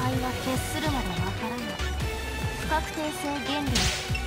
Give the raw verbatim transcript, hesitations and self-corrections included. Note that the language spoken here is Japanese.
敗は決するまでわからない。不確定性原理